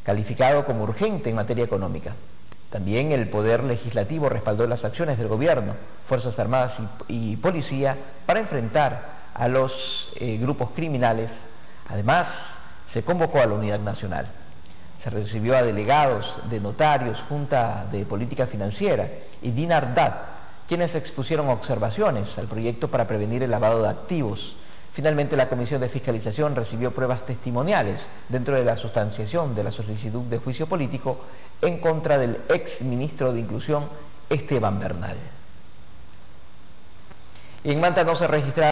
calificado como urgente en materia económica. También el Poder Legislativo respaldó las acciones del Gobierno, Fuerzas Armadas y Policía para enfrentar a los grupos criminales. Además, se convocó a la Unidad Nacional. Se recibió a delegados de notarios, Junta de Política Financiera y DINARDAT, quienes expusieron observaciones al proyecto para prevenir el lavado de activos. Finalmente, la Comisión de Fiscalización recibió pruebas testimoniales dentro de la sustanciación de la solicitud de juicio político en contra del ex ministro de Inclusión, Esteban Bernal. Y en Manta no se registraron